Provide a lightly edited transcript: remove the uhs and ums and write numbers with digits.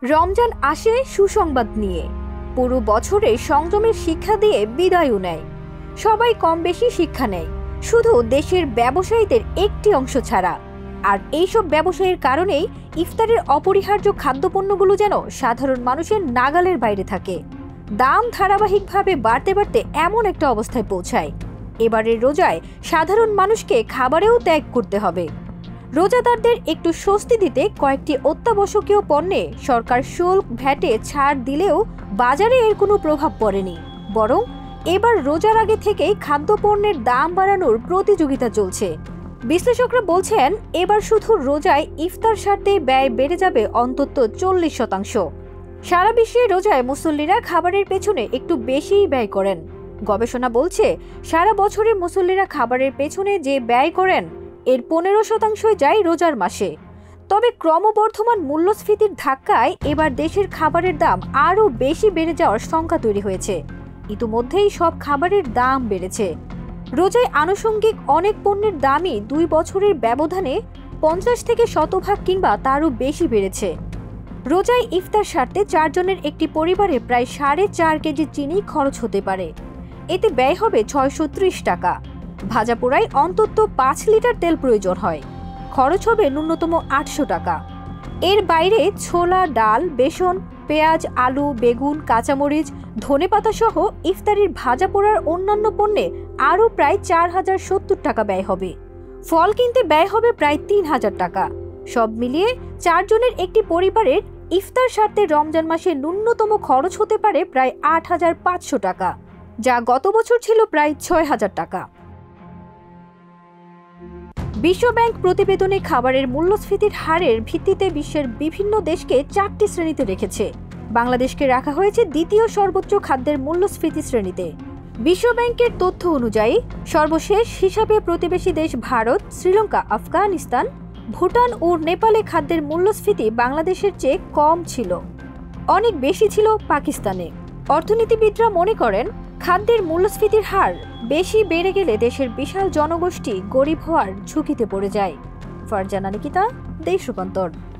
রমজান আসে সুসংবাদ নিয়ে, পুরো বছরে সংযমের শিক্ষা দিয়ে বিদায়ও নেয়। সবাই কম বেশি শিক্ষা নেয়, শুধু দেশের ব্যবসায়ীদের একটি অংশ ছাড়া। আর এইসব ব্যবসায়ের কারণেই ইফতারের অপরিহার্য খাদ্যপণ্যগুলো যেন সাধারণ মানুষের নাগালের বাইরে থাকে। দাম ধারাবাহিকভাবে বাড়তে বাড়তে এমন একটা অবস্থায় পৌঁছায়, এবারের রোজায় সাধারণ মানুষকে খাবারেও ত্যাগ করতে হবে। রোজাদারদের একটু স্বস্তি দিতে কয়েকটি অত্যাবশ্যকীয় পণ্যে সরকার শুল্ক ভ্যাটে ছাড় দিলেও বাজারে এর কোনো প্রভাব পড়েনি, বরং এবার রোজার আগে থেকেই খাদ্যপণ্যের দাম বাড়ানোর প্রতিযোগিতা চলছে। বিশ্লেষকরা বলছেন, এবার শুধু রোজায় ইফতার সারতেই ব্যয় বেড়ে যাবে অন্তত 40%। সারা বিশ্বে রোজায় মুসল্লিরা খাবারের পেছনে একটু বেশিই ব্যয় করেন। গবেষণা বলছে, সারা বছরে মুসল্লিরা খাবারের পেছনে যে ব্যয় করেন এর 15% যায় রোজার মাসে। তবে ক্রমবর্ধমান মূল্যস্ফীতির ধাক্কায় এবার দেশের খাবারের দাম আরও বেশি বেড়ে যাওয়ার শঙ্কা তৈরি হয়েছে। ইতিমধ্যেই সব খাবারের দাম বেড়েছে। রোজায় আনুষঙ্গিক অনেক পণ্যের দামই 2 বছরের ব্যবধানে 50 থেকে 100% কিংবা তারও বেশি বেড়েছে। রোজায় ইফতার সারতে 4 জনের একটি পরিবারে প্রায় 4.5 কেজি চিনি খরচ হতে পারে। এতে ব্যয় হবে 630 টাকা। ভাজা পোড়ায় অন্তত 5 লিটার তেল প্রয়োজন হয়, খরচ হবে ন্যূনতম 800 টাকা। এর বাইরে ছোলা, ডাল, বেসন, পেঁয়াজ, আলু, বেগুন, কাঁচামরিচ, ধনেপাতা সহ ইফতারির ভাজা পোড়ার অন্যান্য পণ্যে আরও প্রায় 4070 টাকা ব্যয় হবে। ফল কিনতে ব্যয় হবে প্রায় 3000 টাকা। সব মিলিয়ে 4 জনের একটি পরিবারের ইফতার সারতে রমজান মাসে ন্যূনতম খরচ হতে পারে প্রায় 8500 টাকা, যা গত বছর ছিল প্রায় 6000 টাকা। বিশ্বব্যাংক প্রতিবেদনে খাবারের মূল্যস্ফীতির হারের ভিত্তিতে বিশ্বের বিভিন্ন দেশকে 4টি শ্রেণীতে রেখেছে। বাংলাদেশকে রাখা হয়েছে দ্বিতীয় সর্বোচ্চ খাদ্যের মূল্যস্ফীতি শ্রেণীতে। বিশ্বব্যাংকের তথ্য অনুযায়ী সর্বশেষ হিসাবে প্রতিবেশী দেশ ভারত, শ্রীলঙ্কা, আফগানিস্তান, ভুটান ও নেপালে খাদ্যের মূল্যস্ফীতি বাংলাদেশের চেয়ে কম ছিল, অনেক বেশি ছিল পাকিস্তানে। অর্থনীতিবিদরা মনে করেন, খাদ্যের মূল্যস্ফীতির হার বেশি বেড়ে গেলে দেশের বিশাল জনগোষ্ঠী গরিব হওয়ার ঝুঁকিতে পড়ে যায়। ফারজানা নিকিতা, দেশ রূপান্তর।